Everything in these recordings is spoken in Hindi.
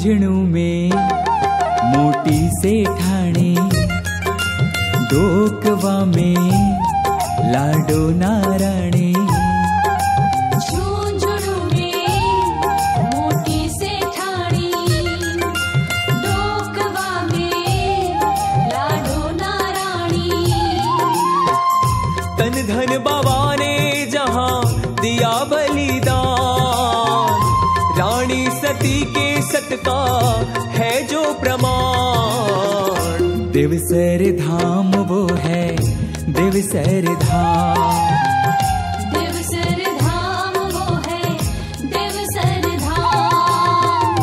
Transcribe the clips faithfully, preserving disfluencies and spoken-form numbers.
झुंझुनू में मोटी से ठाणे, डोकवा में लाडो नारायणी। झुंझुनू में मोटी से ठाणे, डोकवा में लाडो नारायणी। तन धन बाबा ने जहां दिया बलिदान, रानी सती के सत का है जो प्रमाण। देवसर धाम वो है, देवसर धाम। देवसर धाम वो है, देवसर धाम।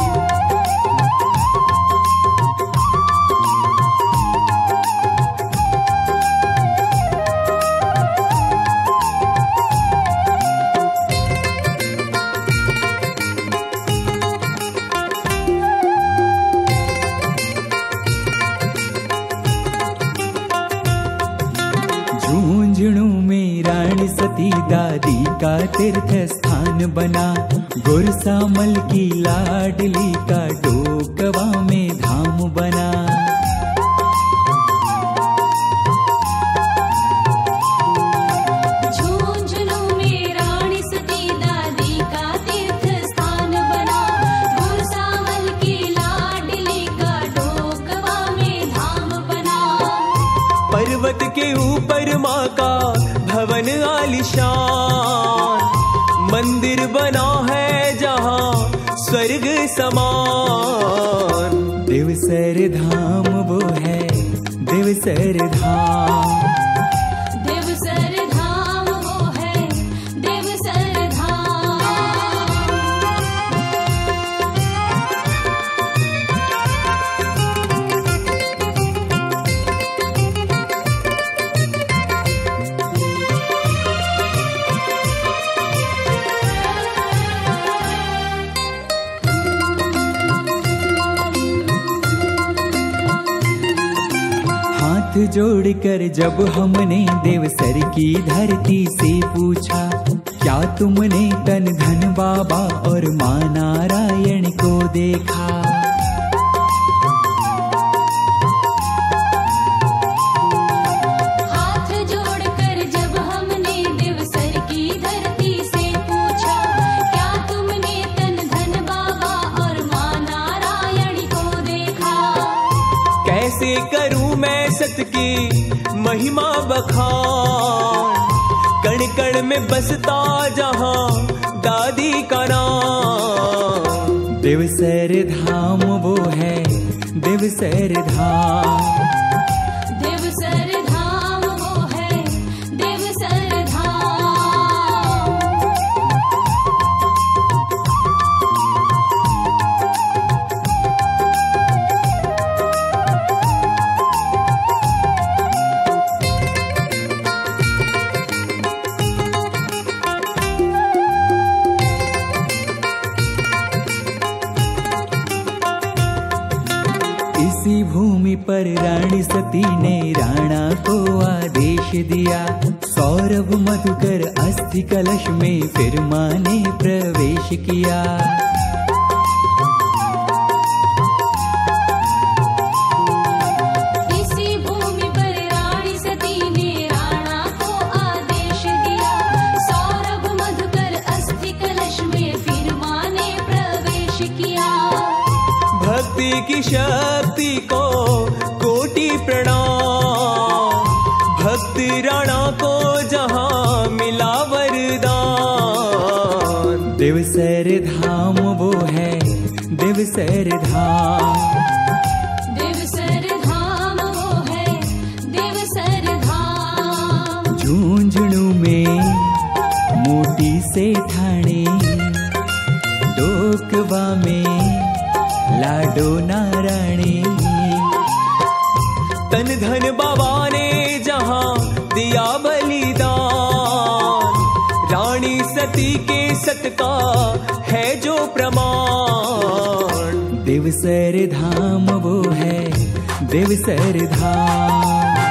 झुंझुनू में रानी सती दादी का तीर्थ स्थान बना, गुरसामल की लाडली का डोकवा में धाम बना। झुंझुनू में रानी सती दादी का तीर्थ स्थान बना, गुरसामल की लाडली का डोकवा में धाम बना। पर्वत के ऊपर माँ का भवन आलिशान, मंदिर बना है जहाँ स्वर्ग समान। देवसर धाम वो है, देवसर धाम। देवसर धाम वो है, देवसर धाम। हाथ जोड़कर जब हमने देवसर की धरती से पूछा, क्या तुमने तन धन बाबा और माँ नारायण को देखा? हाथ जोड़कर जब हमने देवसर की धरती से पूछा, क्या तुमने तन धन बाबा और माँ नारायण को देखा? कैसे करूं मैं सत की महिमा बखान, कण कण में बसता जहां दादी का नाम। देवसर धाम वो है, देवसर धाम। देवसर धाम वो है, देवसर धाम। इसी भूमि पर रानी सती ने राणा को आदेश दिया, सौरभ मधुकर अस्थि कलश में फिर माँ ने प्रवेश किया। इसी भूमि पर रानी सती ने राणा को आदेश दिया, सौरभ मधुकर अस्थि कलश में फिर माँ ने प्रवेश किया। भक्ति की शक्ति को कोटि प्रणाम, भक्त राणा को जहां मिला वरदान। देवसर धाम वो है, देवसर धाम। देवसर धाम वो है, देवसर धाम। झुंझुनू में मोटी से ठाणे, डोकवा में लाडो नारायणी। तन धन बाबा ने जहां दिया बलिदान, रानी सती के सत का है जो प्रमाण। देवसर धाम वो है, देवसर धाम।